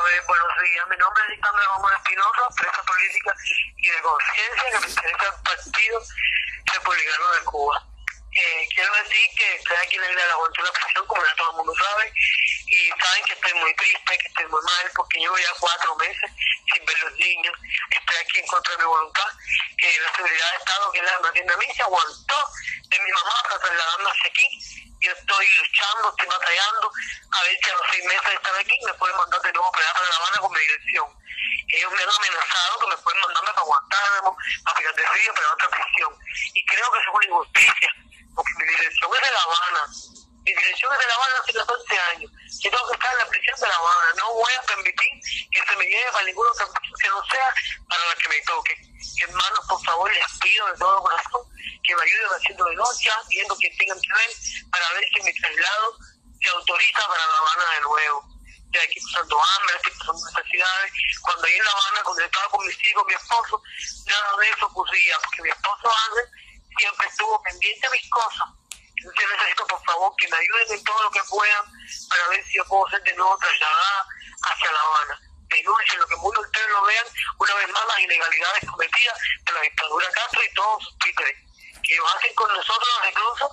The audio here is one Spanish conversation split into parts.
Buenos días. Mi nombre es Lisandra Gómez Espinosa, presa política y de conciencia que pertenece al Partido Republicano de Cuba. Quiero decir que estoy aquí en la isla de la Juventud de la Prisión, como ya todo el mundo sabe, y saben que estoy muy triste, que estoy muy mal, porque llevo ya 4 meses sin ver los niños. Estoy aquí en contra de mi voluntad. La seguridad de Estado, que es la que me atiende a mí, se aguantó de mi mamá para trasladarme hacia aquí. Yo estoy luchando, estoy batallando, a ver si a los 6 meses de estar aquí me pueden mandar de nuevo para allá, para La Habana, con mi dirección. Ellos me han amenazado que me pueden mandarme para Guantánamo, para Pinar del Río, para otra prisión. Y creo que eso es una injusticia, porque mi dirección es de La Habana. Mi dirección es de La Habana hace 14 años. Yo tengo que estar en la prisión de La Habana. No voy a permitir que se me lleve para ninguna otra prisión que no sea para la que me toque. Hermanos, por favor, les pido de todo corazón que me ayuden haciendo denuncias, viendo que tengan que ver, para ver si mi traslado se autoriza para La Habana de nuevo. Estoy aquí pasando hambre, estoy pasando necesidades. Cuando yo en La Habana, cuando yo estaba con mis hijos, mi esposo, nada de eso ocurría, porque mi esposo Ángel siempre estuvo pendiente de mis cosas. Entonces yo necesito, por favor, que me ayuden en todo lo que puedan para ver si yo puedo ser de nuevo trasladada hacia La Habana. Denuncien lo que muchos de ustedes lo vean, una vez más, las ilegalidades cometidas por la dictadura Castro y todos sus títeres, que ellos hacen con nosotros los reclusos,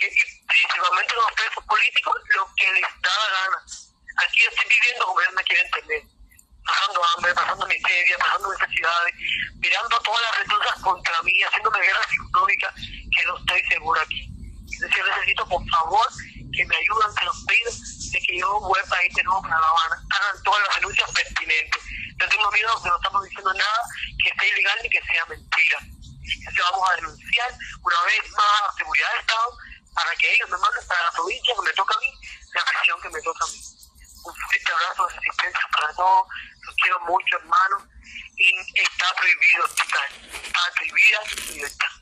y principalmente los presos políticos, lo que les da la gana. Aquí yo estoy viviendo como ellos me quieren tener, pasando hambre, pasando miseria, pasando necesidades, mirando todas las reclusas contra mí, haciéndome guerra psicológica, que no estoy seguro aquí. Entonces yo necesito, por favor, que me ayuden, que los pido, de que yo vuelva a ir de nuevo para La Habana, hagan todas las denuncias pertinentes. Yo tengo miedo de que no estamos diciendo nada que sea ilegal ni que sea mentira. Entonces vamos a denunciar una vez más a la seguridad del Estado para que ellos me manden para la provincia que me toca a mí, la prisión que me toca a mí. Un fuerte abrazo de asistencia para todos, los quiero mucho, hermanos, y está prohibido hospital, está prohibida libertad.